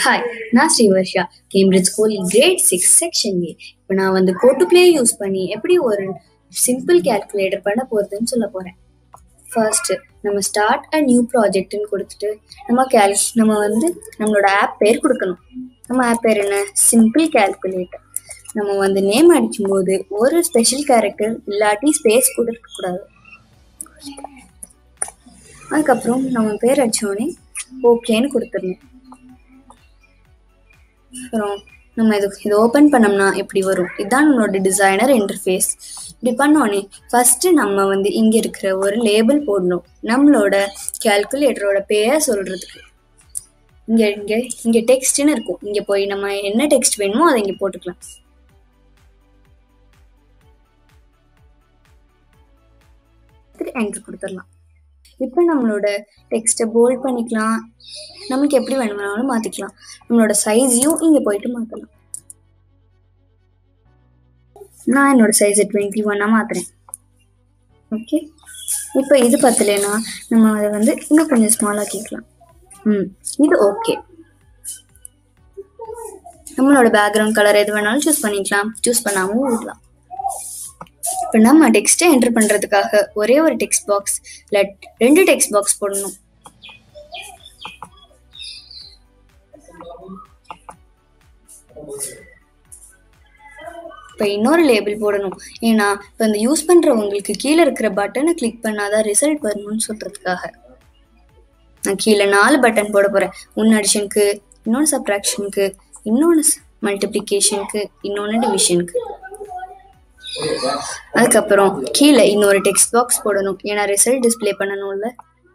Hi, நான் Srivarsha. Cambridge school grade 6 section A. இப்போ நான் வந்து கோட்டு ப்ளே யூஸ் பண்ணி எப்படி ஒரு சிம்பிள் கேல்குலேட்டர் பண்ண போகிறதுன்னு சொல்ல போகிறேன். ஃபர்ஸ்ட் நம்ம ஸ்டார்ட் அ நியூ ப்ராஜெக்ட்னு கொடுத்துட்டு நம்ம வந்து நம்மளோட ஆப் பேர் கொடுக்கணும். நம்ம ஆப் பேர் என்ன? Simple calculator. நம்ம வந்து நேம் அடிக்கும்போது ஒரு ஸ்பெஷல் கேரக்டர் இல்லாட்டி ஸ்பேஸ் கூட இருக்கக்கூடாது. அதுக்கப்புறம் நம்ம பேர் அடித்தோடனே ஓகேன்னு கொடுத்துடணும். அப்புறம் நம்ம இது ஓப்பன் பண்ணோம்னா இப்படி வரும். இதுதான் நம்மளோட டிசைனர் இன்டர்ஃபேஸ். இப்படி பண்ணோடனே ஃபஸ்ட்டு நம்ம வந்து இங்கே இருக்கிற ஒரு லேபிள் போடணும். நம்மளோட கேல்குலேட்டரோட பேரை சொல்கிறதுக்கு இங்கே இங்கே இங்கே டெக்ஸ்ட்னு இருக்கும். இங்கே போய் நம்ம என்ன டெக்ஸ்ட் வேணுமோ அதை இங்கே போட்டுக்கலாம். என்ட்ரு கொடுத்துடலாம். இப்போ நம்மளோட டெக்ஸ்ட்டை போல்ட் பண்ணிக்கலாம். நமக்கு எப்படி வேணும்னாலும் மாற்றிக்கலாம். நம்மளோட சைஸையும் இங்கே போயிட்டு மாற்றலாம். நான் என்னோட சைஸை 21 மாற்றுறேன். ஓகே, இப்போ இது பத்தலைன்னா நம்ம அதை வந்து இன்னும் கொஞ்சம் ஸ்மாலாக கேட்கலாம். இது ஓகே. நம்மளோட பேக்ரவுண்ட் கலர் எது வேணாலும் சூஸ் பண்ணிக்கலாம். சூஸ் பண்ணாமல் விடலாம். இப்போ நம்ம டெக்ஸ்ட்டை என்டர் பண்ணுறதுக்காக ஒரே ஒரு டெக்ஸ்ட் பாக்ஸ் இல்லை 2 டெக்ஸ்ட் பாக்ஸ் போடணும். இப்போ இன்னொரு லேபிள் போடணும். ஏன்னா இப்போ இந்த யூஸ் பண்ணுறவங்களுக்கு கீழே இருக்கிற பட்டனை கிளிக் பண்ணாதான் ரிசல்ட் வரணும்னு சொல்கிறதுக்காக நான் கீழே 4 பட்டன் போட போகிறேன். ஒன்று அடிஷனுக்கு, இன்னொன்று சப்ராக்ஷனுக்கு, இன்னொன்று மல்டிப்ளிகேஷனுக்கு, இன்னொன்று டிவிஷனுக்கு. அதுக்கப்புறம் கீழே இன்னொரு டெக்ஸ்ட் பாக்ஸ் போடணும். ஏன்னா ரிசல்ட் டிஸ்பிளே பண்ணணும்ல.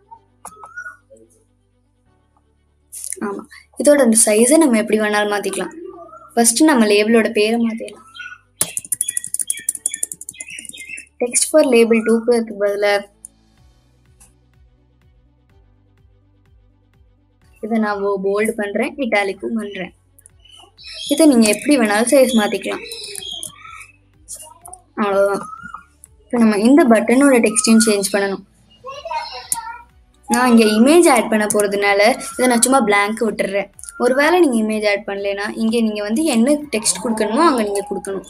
ஆமாம், இதோட அந்த சைஸை நம்ம எப்படி வேணாலும் மாற்றிக்கலாம். ஃபர்ஸ்ட் நம்ம லேபிளோட பேரை மாற்றிடலாம். டெக்ஸ்ட் ஃபார் லேபிள் 2க்கு பதிலாக இதை நான் போல்டு பண்ணுறேன், இட்டாலிக்கும் பண்ணுறேன். இதை நீங்கள் எப்படி வேணாலும் சைஸ் மாற்றிக்கலாம். அவ்வளோதான். இப்போ நம்ம இந்த பட்டனோட டெக்ஸ்டையும் சேஞ்ச் பண்ணணும். நான் இங்கே இமேஜ் ஆட் பண்ண போகிறதுனால இதை நான் சும்மா பிளாங்க் விட்டுடுறேன். ஒருவேளை நீங்கள் இமேஜ் ஆட் பண்ணலைன்னா இங்கே நீங்கள் வந்து என்ன டெக்ஸ்ட் கொடுக்கணுமோ அங்கே நீங்கள் கொடுக்கணும்.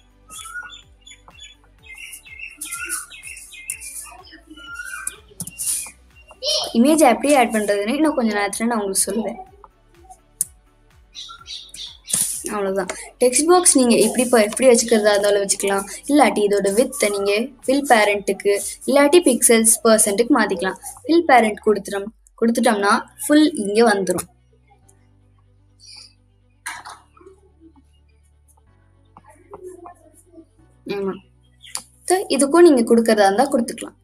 இமேஜ் எப்படி ஆட் பண்ணுறதுன்னு இன்னும் கொஞ்சம் நேரத்தில் நான் உங்களுக்கு சொல்லுவேன். அவ்வளோதான். டெக்ஸ்ட் பாக்ஸ் நீங்கள் எப்படி வச்சுக்கிறதா இருந்தாலும் வச்சுக்கலாம். இல்லாட்டி இதோட வித்தை நீங்கள் ஃபில் பேரண்ட்டுக்கு இல்லாட்டி பிக்சல்ஸ் பர்சன்ட்டுக்கு மாற்றிக்கலாம். ஃபில் பேரண்ட் கொடுத்துட்டோம்னா ஃபுல் இங்கே வந்துடும். ஆமாம், இதுக்கும் நீங்கள் கொடுக்கறதா இருந்தால் கொடுத்துக்கலாம்.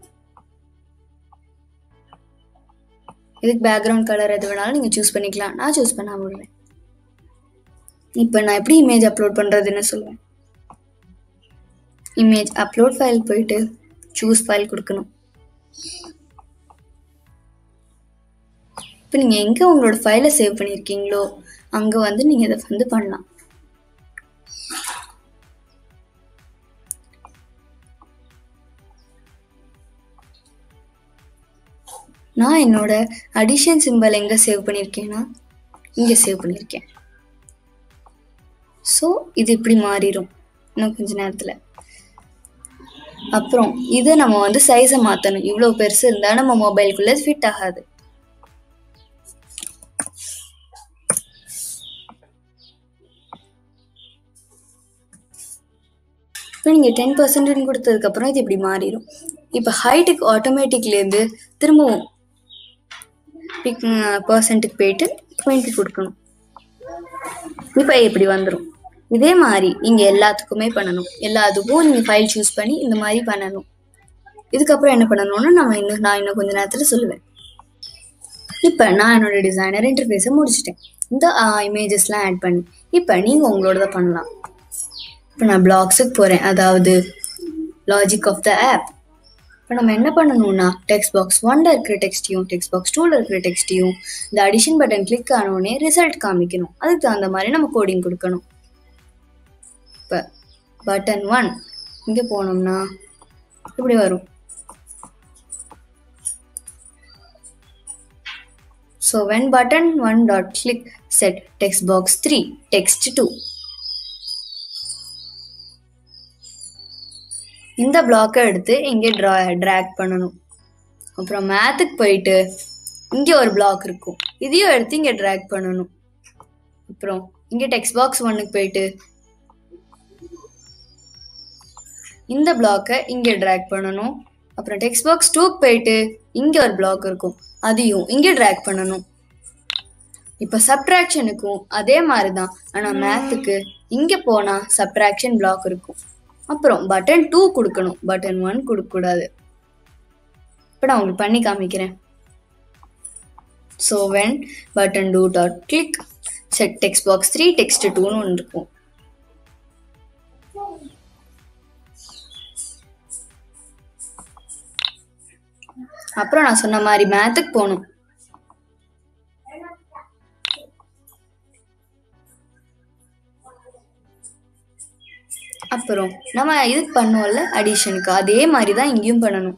இதுக்கு பேக்ரவுண்ட் கலர் எது வேணாலும் நீங்கள் சூஸ் பண்ணிக்கலாம். நான் சூஸ் பண்ண விடுவேன். இப்போ நான் எப்படி இமேஜ் அப்லோட் பண்ணுறதுன்னு சொல்லுவேன். இமேஜ் அப்லோட் ஃபைல் போயிட்டு சூஸ் ஃபைல் கொடுக்கணும். இப்போ நீங்கள் எங்கே உங்களோட ஃபைலை சேவ் பண்ணியிருக்கீங்களோ அங்கே வந்து நீங்கள் இதை வந்து பண்ணலாம். நான் என்னோட அடிஷன் சிம்பல் எங்கே சேவ் பண்ணியிருக்கேன்னா இங்கே சேவ் பண்ணியிருக்கேன். ஸோ இது இப்படி மாறிடும் இன்னும் கொஞ்ச நேரத்தில். அப்புறம் இதை நம்ம வந்து சைஸை மாற்றணும். இவ்வளோ பெருசு இருந்தால் நம்ம மொபைலுக்குள்ளே ஃபிட் ஆகாது. இப்போ நீங்கள் 10% கொடுத்ததுக்கப்புறம் இது இப்படி மாறிடும். இப்போ ஹைட்டுக்கு ஆட்டோமேட்டிக்லேருந்து திரும்பவும் பர்சன்ட்டுக்கு போயிட்டு 20 கொடுக்கணும். இப்போ இப்படி வந்துடும். இதே மாதிரி நீங்கள் எல்லாத்துக்குமே பண்ணணும். எல்லாத்துக்கும் நீங்கள் ஃபைல் சூஸ் பண்ணி இந்த மாதிரி பண்ணணும். இதுக்கப்புறம் என்ன பண்ணணும்னு நான் இன்னும் கொஞ்சம் நேரத்தில் சொல்லுவேன். இப்போ நான் என்னோட டிசைனர் இன்டர்ஃபேஸை முடிச்சிட்டேன். இந்த இமேஜஸ்லாம் ஆட் பண்ணி இப்போ நீங்கள் உங்களோட பண்ணலாம். இப்போ நான் பிளாக்ஸுக்கு போகிறேன், அதாவது லாஜிக் ஆஃப் த ஆப். இப்போ நம்ம என்ன பண்ணணும்னா டெக்ஸ்ட் பாக்ஸ் 1ல் இருக்கிற டெக்ஸ்ட்டையும் டெக்ஸ்ட் பாக்ஸ் 2ல் இருக்கிற டெக்ஸ்ட்டையும் இந்த அடிஷன் பட்டன் கிளிக் ஆனோடனே ரிசல்ட் காமிக்கணும். அதுக்கு தகுந்த மாதிரி நம்ம கோடிங் கொடுக்கணும். இப்போ பட்டன் 1 இங்கே போனோம்னா இப்படி வரும். So when button 1 dot click, set text box 3 text 2. இந்த பிளாக்கை எடுத்து இங்கே ட்ராக் பண்ணணும். அப்புறம் மேத்துக்கு போயிட்டு இங்கே ஒரு பிளாக் இருக்கும், இதையும் எடுத்து இங்கே ட்ராக் பண்ணணும். அப்புறம் இங்கே டெக்ஸ்ட் பாக்ஸ் 1க்கு போயிட்டு இந்த பிளாக்கை இங்கே ட்ராக் பண்ணணும். அப்புறம் டெக்ஸ்ட் பாக்ஸ் 2க்கு போயிட்டு இங்கே ஒரு பிளாக் இருக்கும், அதையும் இங்கே ட்ராக் பண்ணணும். இப்போ சப்ட்ராக்ஷனுக்கும் அதே மாதிரி தான், ஆனால் மேத்துக்கு இங்கே போனால் சப்ட்ராக்ஷன் பிளாக் இருக்கும். அப்புறம் பட்டன் 2 கொடுக்கணும், பட்டன் 1 கொடுக்கக்கூடாது. இப்போ நான் உங்களுக்கு பண்ணி காமிக்கிறேன். So when button 2 dot click, set text box 3 text 2ன்னு ஒன்று இருக்கும். அப்புறம் நான் சொன்ன மாதிரி மேத்துக்கு போகணும். அப்புறம் நம்ம இதுக்கு பண்ணுவோம்ல அடிஷனுக்கு, அதே மாதிரி தான் இங்கேயும் பண்ணணும்.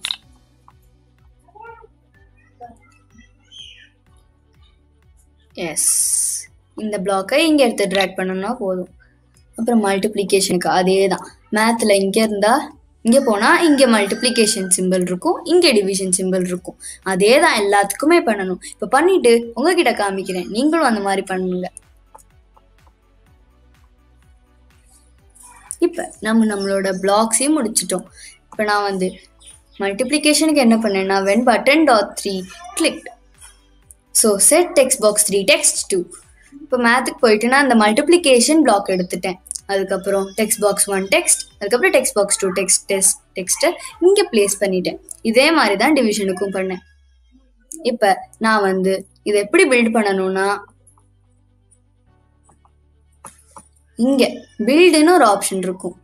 எஸ், இந்த பிளாக்கை இங்கே எடுத்து ட்ராக் பண்ணணும்னா போதும். அப்புறம் மல்டிப்ளிகேஷனுக்கு அதே தான், மேத்தில் இங்கே இருந்தால் இங்கே போனால் இங்கே மல்டிப்ளிகேஷன் சிம்பிள் இருக்கும், இங்கே டிவிஷன் சிம்பிள் இருக்கும். அதே தான் எல்லாத்துக்குமே பண்ணணும். இப்போ பண்ணிவிட்டு உங்ககிட்ட காமிக்கிறேன், நீங்களும் அந்த மாதிரி பண்ணுங்க. இப்போ நம்மளோட பிளாக்ஸையும் முடிச்சிட்டோம். இப்போ நான் மல்டிப்ளிகேஷனுக்கு என்ன பண்ணேன்னா when button dot 3 clicked, so set text box 3 text 2. இப்போ மேத்துக்கு போயிட்டு நான் அந்த மல்டிப்ளிகேஷன் பிளாக் எடுத்துட்டேன். அதுக்கப்புறம் டெக்ஸ்ட் பாக்ஸ் 1 டெக்ஸ்ட், அதுக்கப்புறம் டெக்ஸ்ட் பாக்ஸ் 2 டெக்ஸ்ட்டை இங்கே பிளேஸ் பண்ணிட்டேன். இதே மாதிரி தான் டிவிஷனுக்கும் பண்ணேன். இப்போ நான் இதை எப்படி பில்ட் பண்ணணும்னா, இங்கே பில்டுன்னு ஒரு ஆப்ஷன் இருக்கும்.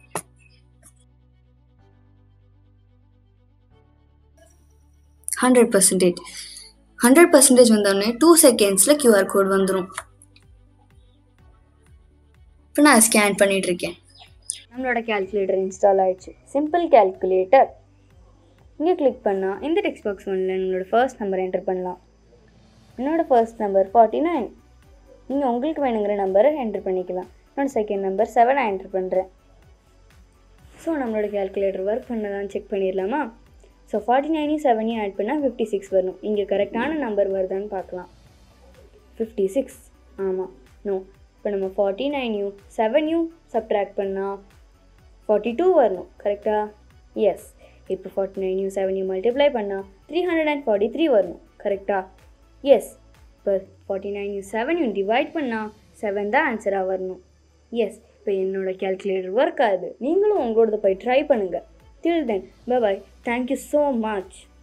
ஹண்ட்ரட் பர்சன்டேஜ் வந்தோடனே 2 செகண்ட்ஸில் QR கோட் வந்துடும். இப்போ நான் ஸ்கேன் பண்ணிட்டு இருக்கேன். நம்மளோட கால்குலேட்டர் இன்ஸ்டால் ஆயிடுச்சு. சிம்பிள் கால்குலேட்டர் இங்கே கிளிக் பண்ணால் இந்த டெக்ஸ்ட் பாக்ஸ் 1ல் நம்மளோட ஃபர்ஸ்ட் நம்பர் என்டர் பண்ணலாம். என்னோட ஃபர்ஸ்ட் நம்பர் 49. நீங்கள் உங்களுக்கு வேணுங்கிற நம்பரை என்டர் பண்ணிக்கலாம். என்னோட செகண்ட் நம்பர் 7 நான் என்டர் பண்ணுறேன். ஸோ நம்மளோட கால்குலேட்டர் ஒர்க் பண்ணதான் செக் பண்ணிடலாமா? ஸோ 49 7 ஆட் பண்ணால் 56 வரணும். இங்கே கரெக்டான நம்பர் வருதான்னு பார்க்கலாம். 56 ஆமாம். நோ. இப்போ நம்ம 49 7 சப்ட்ராக்ட் பண்ணால் 42 வரணும். கரெக்டாக? எஸ். இப்போ 49 7 மல்டிப்ளை பண்ணால் 343 வரணும். கரெக்டாக? எஸ். இப்போ 49 7 டிவைட் பண்ணால் 7 தான் ஆன்சராக வரணும். எஸ். இப்போ என்னோட கால்குலேட்டர் ஒர்க் ஆகுது. நீங்களும் உங்களோட போய் ட்ரை பண்ணுங்கள். Till then, bye-bye. Thank you so much.